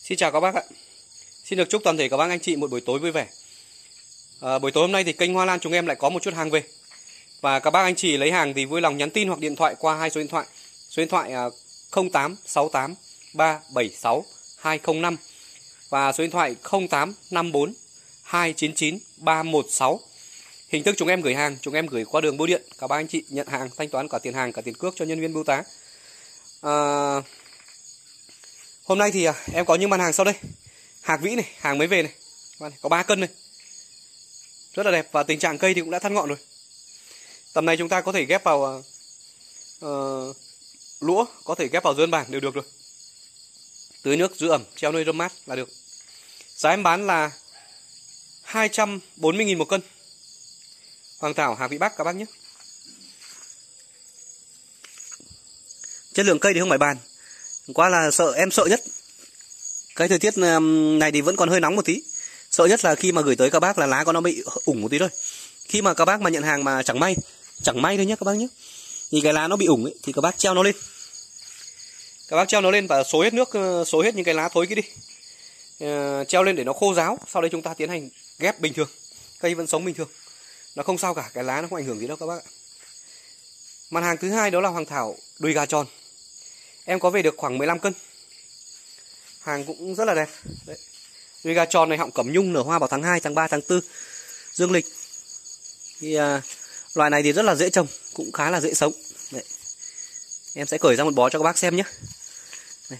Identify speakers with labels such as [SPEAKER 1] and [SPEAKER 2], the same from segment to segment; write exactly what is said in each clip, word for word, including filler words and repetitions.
[SPEAKER 1] Xin chào các bác ạ. Xin được chúc toàn thể các bác anh chị một buổi tối vui vẻ. à, Buổi tối hôm nay thì kênh Hoa Lan chúng em lại có một chút hàng về. Và các bác anh chị lấy hàng thì vui lòng nhắn tin hoặc điện thoại qua hai số điện thoại. Số điện thoại không tám sáu tám ba bảy sáu hai không năm và số điện thoại không tám năm bốn hai chín chín ba một sáu. Hình thức chúng em gửi hàng, chúng em gửi qua đường bưu điện. Các bác anh chị nhận hàng, thanh toán cả tiền hàng, cả tiền cước cho nhân viên bưu tá. à, Hôm nay thì em có những mặt hàng sau đây. Hạc vĩ này, hàng mới về này, có ba cân này, rất là đẹp. Và tình trạng cây thì cũng đã thắt ngọn rồi. Tầm này chúng ta có thể ghép vào uh, lũa, có thể ghép vào dơn bảng đều được rồi. Tưới nước giữ ẩm, treo nơi râm mát là được. Giá em bán là hai trăm bốn mươi nghìn một cân. Hoàng thảo Hạc Vĩ Bắc các bác nhé. Chất lượng cây thì không phải bàn. Quá là sợ, em sợ nhất cái thời tiết này thì vẫn còn hơi nóng một tí. Sợ nhất là khi mà gửi tới các bác là lá của nó bị ủng một tí thôi. Khi mà các bác mà nhận hàng mà chẳng may, chẳng may thôi nhé các bác nhé, thì cái lá nó bị ủng ấy, thì các bác treo nó lên. Các bác treo nó lên và xối hết nước, xối hết những cái lá thối kia đi. uh, Treo lên để nó khô ráo. Sau đây chúng ta tiến hành ghép bình thường. Cây vẫn sống bình thường, nó không sao cả, cái lá nó không ảnh hưởng gì đâu các bác ạ. Mặt hàng thứ hai đó là hoàng thảo đùi gà tròn. Em có về được khoảng mười lăm cân. Hàng cũng rất là đẹp. Đấy. Đùi gà tròn này họng cẩm nhung, nở hoa vào tháng hai, tháng ba, tháng tư dương lịch. Thì à, loài này thì rất là dễ trồng, cũng khá là dễ sống. Đấy. Em sẽ cởi ra một bó cho các bác xem nhé. Đây.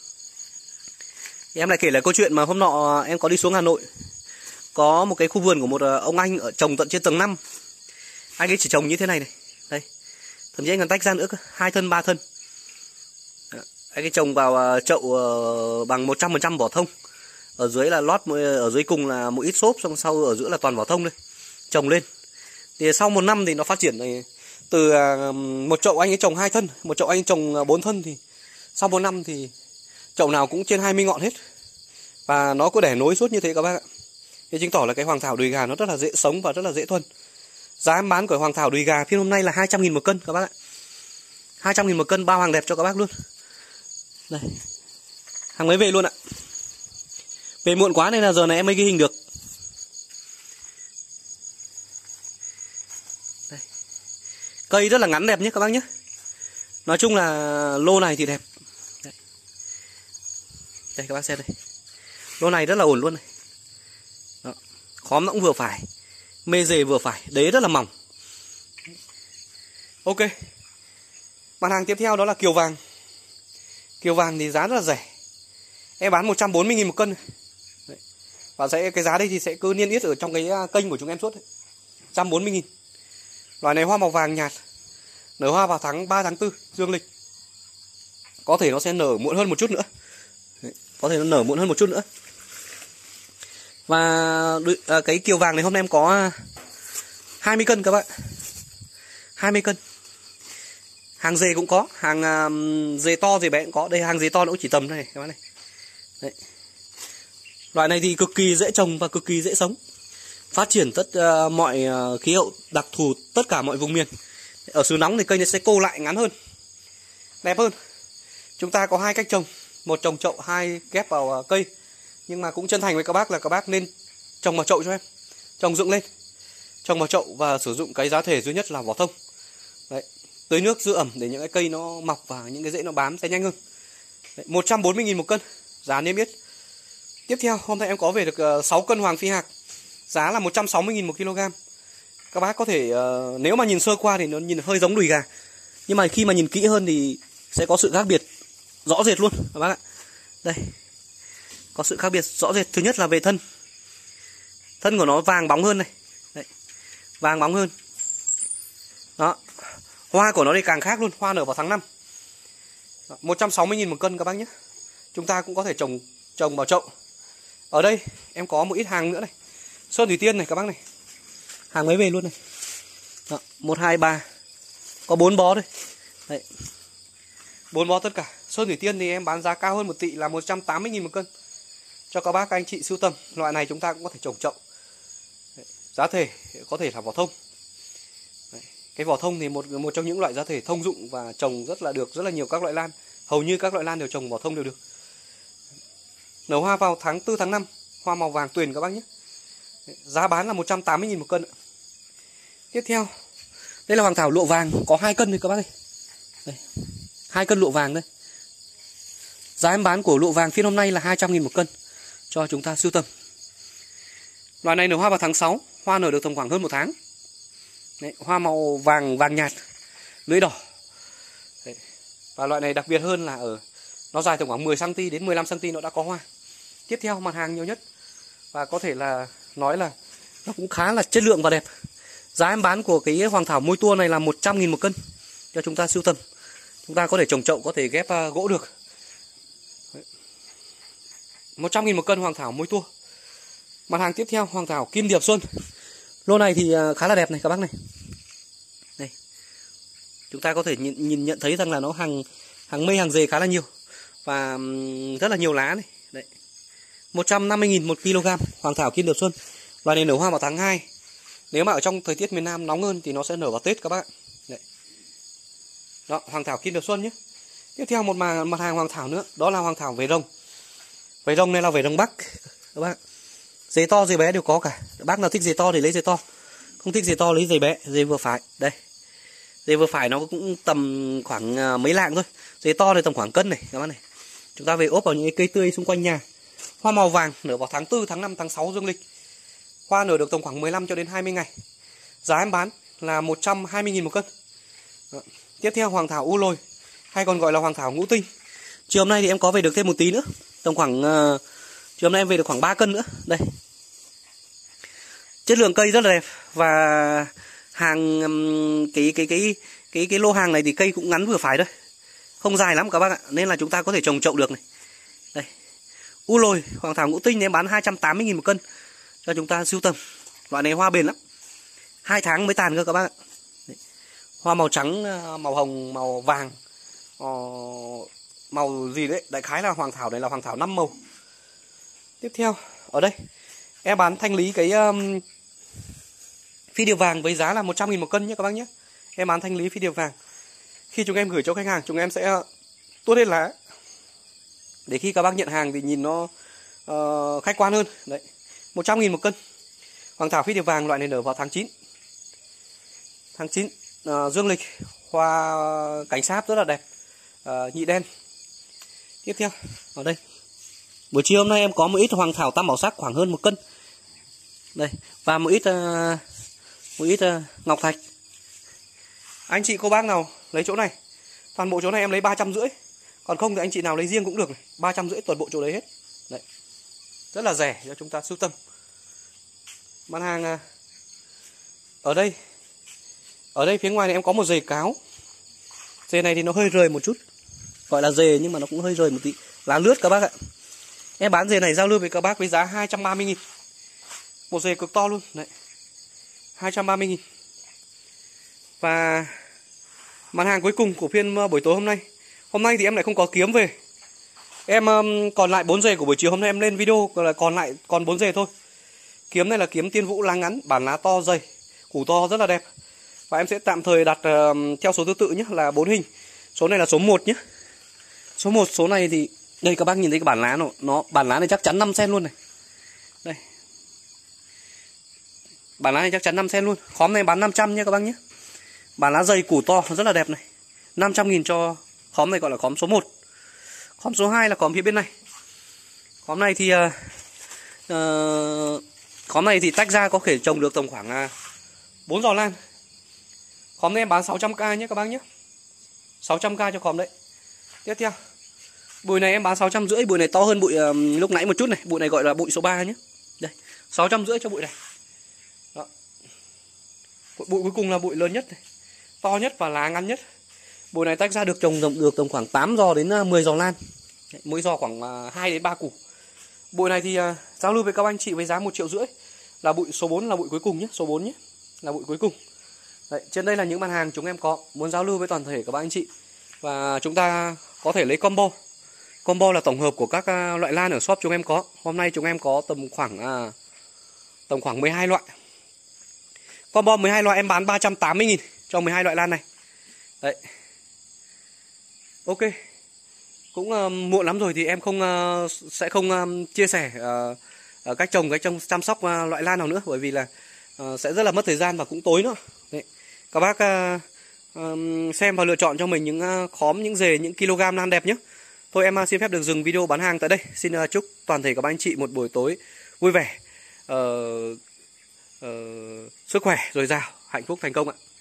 [SPEAKER 1] Em lại kể lại câu chuyện mà hôm nọ em có đi xuống Hà Nội. Có một cái khu vườn của một ông anh ở trồng tận trên tầng năm. Anh ấy chỉ trồng như thế này này. Đây. Thậm chí anh còn tách ra nữa cơ, hai thân, ba thân. Anh ấy trồng vào chậu bằng một trăm phần trăm vỏ thông. Ở dưới là lót, ở dưới cùng là một ít xốp, xong sau ở giữa là toàn vỏ thông đây. Trồng lên. Thì sau một năm thì nó phát triển này, từ một chậu anh ấy trồng hai thân, một chậu anh ấy trồng bốn thân, thì sau một năm thì chậu nào cũng trên hai mươi ngọn hết. Và nó cứ đẻ nối suốt như thế các bác ạ. Thì chứng tỏ là cái hoàng thảo đùi gà nó rất là dễ sống và rất là dễ thuần. Giá em bán của hoàng thảo đùi gà phiên hôm nay là hai trăm nghìn một cân các bác ạ. hai trăm nghìn một cân, bao hàng đẹp cho các bác luôn. Đây. Hàng mới về luôn ạ. Về muộn quá nên là giờ này em mới ghi hình được. Đây. Cây rất là ngắn đẹp nhé các bác nhé. Nói chung là lô này thì đẹp. Đây, đây các bác xem đây. Lô này rất là ổn luôn này. Đó. Khóm nó cũng vừa phải, mê dề vừa phải, đế rất là mỏng. Ok. Mặt hàng tiếp theo đó là kiều vàng. Kiều vàng thì giá rất là rẻ. Em bán một trăm bốn mươi nghìn một cân. Đấy. Và sẽ cái giá đây thì sẽ cứ niêm yết ở trong cái kênh của chúng em suốt đấy. một trăm bốn mươi nghìn. Loài này hoa màu vàng nhạt, nở hoa vào tháng ba, tháng tư dương lịch. Có thể nó sẽ nở muộn hơn một chút nữa. Đấy. Có thể nó nở muộn hơn một chút nữa. Và cái kiều vàng này hôm nay em có hai mươi cân các bạn. hai mươi cân. Hàng dề cũng có, hàng uh, dề to dề bé cũng có. Đây hàng dề to nó cũng chỉ tầm này các bác này. Đấy. Loại này thì cực kỳ dễ trồng và cực kỳ dễ sống. Phát triển tất uh, mọi uh, khí hậu đặc thù, tất cả mọi vùng miền. Ở xứ nóng thì cây nó sẽ cô lại ngắn hơn, đẹp hơn. Chúng ta có hai cách trồng, một trồng chậu, hai ghép vào uh, cây. Nhưng mà cũng chân thành với các bác là các bác nên trồng vào chậu cho em, trồng dựng lên, trồng vào chậu và sử dụng cái giá thể duy nhất là vỏ thông. Đấy. Tưới nước giữ ẩm để những cái cây nó mọc và những cái rễ nó bám sẽ nhanh hơn. Đấy, một trăm bốn mươi nghìn một cân, giá niêm yết. Tiếp theo hôm nay em có về được sáu cân hoàng phi hạc. Giá là một trăm sáu mươi nghìn một kg. Các bác có thể uh, nếu mà nhìn sơ qua thì nó nhìn hơi giống đùi gà, nhưng mà khi mà nhìn kỹ hơn thì sẽ có sự khác biệt rõ rệt luôn các bác ạ. Đây. Có sự khác biệt rõ rệt. Thứ nhất là về thân. Thân của nó vàng bóng hơn này. Đấy. Vàng bóng hơn. Đó. Hoa của nó thì càng khác luôn, hoa nở vào tháng năm. một trăm sáu mươi nghìn một cân các bác nhé. Chúng ta cũng có thể trồng trồng vào chậu. Ở đây em có một ít hàng nữa này. Sơn thủy tiên này các bác này. Hàng mới về luôn này. Đó, một, hai, ba. Có bốn bó đây. Đấy. bốn bó tất cả. Sơn thủy tiên thì em bán giá cao hơn một tỷ là một trăm tám mươi nghìn một cân. Cho các bác các anh chị sưu tầm. Loại này chúng ta cũng có thể trồng chậu. Đấy. Giá thể có thể là vỏ thông. Đấy. Cái vỏ thông thì một một trong những loại giá thể thông dụng và trồng rất là được rất là nhiều các loại lan. Hầu như các loại lan đều trồng vỏ thông đều được. Nở hoa vào tháng tư tháng năm, hoa màu vàng tuyền các bác nhé. Giá bán là một trăm tám mươi nghìn một cân. Tiếp theo, đây là hoàng thảo lụa vàng, có hai cân thôi các bác ơi. Đây, hai cân lụa vàng đây. Giá em bán của lụa vàng phiên hôm nay là hai trăm nghìn một cân cho chúng ta sưu tầm. Loại này nở hoa vào tháng sáu, hoa nở được tầm khoảng hơn một tháng. Đấy, hoa màu vàng vàng nhạt, lưỡi đỏ. Đấy. Và loại này đặc biệt hơn là ở nó dài tầm khoảng mười xăng ti mét đến mười lăm xăng ti mét nó đã có hoa. Tiếp theo mặt hàng nhiều nhất và có thể là nói là nó cũng khá là chất lượng và đẹp. Giá em bán của cái hoàng thảo môi tua này là một trăm nghìn một cân cho chúng ta sưu tầm. Chúng ta có thể trồng chậu, có thể ghép uh, gỗ được. Đấy. một trăm nghìn một cân hoàng thảo môi tua. Mặt hàng tiếp theo hoàng thảo kim điệp xuân. Lô này thì uh, khá là đẹp này các bác này. Đây. Chúng ta có thể nhìn, nhìn nhận thấy rằng là nó hàng hàng mây hàng dề khá là nhiều và um, rất là nhiều lá này. Đấy. một trăm năm mươi nghìn một kg hoàng thảo kim điệp xuân. Loài này nở hoa vào tháng hai. Nếu mà ở trong thời tiết miền Nam nóng hơn thì nó sẽ nở vào Tết các bác ạ. Đấy. Đó, hoàng thảo kim điệp xuân nhé. Tiếp theo một mặt, mặt hàng hoàng thảo nữa, đó là hoàng thảo về rồng. Về rồng này là về rồng Bắc các bác. Dề to dề bé đều có cả. Bác nào thích dề to thì lấy dề to, không thích dề to lấy dề bé, dề vừa phải. Đây. Dề vừa phải nó cũng tầm khoảng mấy lạng thôi. Dề to thì tầm khoảng cân này các bác này. Chúng ta về ốp vào những cái cây tươi xung quanh nhà. Hoa màu vàng nở vào tháng tư, tháng năm, tháng sáu dương lịch. Hoa nở được tầm khoảng mười lăm cho đến hai mươi ngày. Giá em bán là một trăm hai mươi nghìn một cân. Đó. Tiếp theo hoàng thảo u lồi, hay còn gọi là hoàng thảo ngũ tinh. Chiều hôm nay thì em có về được thêm một tí nữa. Tầm khoảng uh, chiều hôm nay em về được khoảng ba cân nữa. Đây. Chất lượng cây rất là đẹp và hàng um, cái cái cái cái cái lô hàng này thì cây cũng ngắn vừa phải thôi. Không dài lắm các bác ạ, nên là chúng ta có thể trồng chậu được này. Đây. U lồi hoàng thảo ngũ tinh em bán hai trăm tám mươi nghìn một cân cho chúng ta sưu tầm. Loại này hoa bền lắm, hai tháng mới tàn cơ các bác ạ. Đấy. Hoa màu trắng, màu hồng, màu vàng, uh, màu gì đấy, đại khái là hoàng thảo này là hoàng thảo năm màu. Tiếp theo ở đây em bán thanh lý cái um, phi điệp vàng với giá là một trăm nghìn một cân nhé các bác nhé. Em bán thanh lý phi điệp vàng. Khi chúng em gửi cho khách hàng, chúng em sẽ tuốt hết lá để khi các bác nhận hàng thì nhìn nó uh, khách quan hơn. Đấy, một trăm nghìn một cân. Hoàng thảo phi điệp vàng loại này nở vào tháng chín. Tháng chín uh, dương lịch, hoa cánh sáp rất là đẹp, uh, nhị đen. Tiếp theo ở đây buổi chiều hôm nay em có một ít hoàng thảo tam bảo sắc khoảng hơn một cân. Đây, và một ít uh, một ít uh, ngọc thạch. Anh chị cô bác nào lấy chỗ này, toàn bộ chỗ này em lấy ba trăm rưỡi. Còn không thì anh chị nào lấy riêng cũng được này, ba trăm rưỡi toàn bộ chỗ đấy hết. Đấy. Rất là rẻ cho chúng ta sưu tầm. Mặt hàng ở đây, ở đây phía ngoài này em có một dề cáo. Dề này thì nó hơi rời một chút, gọi là dề nhưng mà nó cũng hơi rời một tí, lá lướt các bác ạ. Em bán dề này giao lưu với các bác với giá hai trăm ba mươi nghìn. Một dề cực to luôn. Đấy, hai trăm ba mươi nghìn. Và mặt hàng cuối cùng của phiên buổi tối hôm nay. Hôm nay thì em lại không có kiếm về. Em um, còn lại bốn dề của buổi chiều hôm nay em lên video là còn lại còn bốn dề thôi. Kiếm này là kiếm Tiên Vũ lá ngắn, bản lá to dày, củ to rất là đẹp. Và em sẽ tạm thời đặt uh, theo số thứ tự nhé, là bốn hình. Số này là số một nhé. Số một, số này thì đây các bác nhìn thấy cái bản lá nó, nó bản lá này chắc chắn năm xen luôn này. Đây. Bản lá này chắc chắn năm xen luôn. Khóm này bán năm trăm nhé các bác nhé. Bản lá dày củ to rất là đẹp này. năm trăm nghìn cho khóm này gọi là khóm số một. Khóm số hai là khóm phía bên này. Khóm này thì uh, uh, khóm này thì tách ra có thể trồng được tầm khoảng uh, bốn giò lan. Khóm này em bán sáu trăm k nhé các bác nhé. sáu trăm k cho khóm đấy. Tiếp theo bụi này em bán sáu trăm rưỡi. Bụi này to hơn bụi uh, lúc nãy một chút này. Bụi này gọi là bụi số ba nhé. Đây, sáu trăm rưỡi cho bụi này. Đó. Bụi cuối cùng là bụi lớn nhất này, to nhất và lá ngắn nhất. Bụi này tách ra được trồng được tầm khoảng tám giò đến mười giò lan. Đấy, mỗi giò khoảng hai đến ba củ. Bụi này thì uh, giao lưu với các anh chị với giá một triệu rưỡi. Là bụi số bốn là bụi cuối cùng nhé, số bốn nhé. Là bụi cuối cùng. Đấy, trên đây là những mặt hàng chúng em có muốn giao lưu với toàn thể các bác anh chị. Và chúng ta có thể lấy combo. Combo là tổng hợp của các uh, loại lan ở shop chúng em có. Hôm nay chúng em có tầm khoảng uh, tầm khoảng mười hai loại. Combo mười hai loại em bán ba trăm tám mươi nghìn cho mười hai loại lan này. Đấy. Ok. cũng uh, muộn lắm rồi thì em không uh, sẽ không uh, chia sẻ uh, cách trồng, cách trồng chăm sóc uh, loại lan nào nữa, bởi vì là uh, sẽ rất là mất thời gian và cũng tối nữa. Đấy. Các bác uh, uh, xem và lựa chọn cho mình những uh, khóm, những rễ, những kg lan đẹp nhé. Thôi em uh, xin phép được dừng video bán hàng tại đây. Xin uh, chúc toàn thể các bác anh chị một buổi tối vui vẻ, uh, uh, sức khỏe dồi dào, hạnh phúc thành công ạ.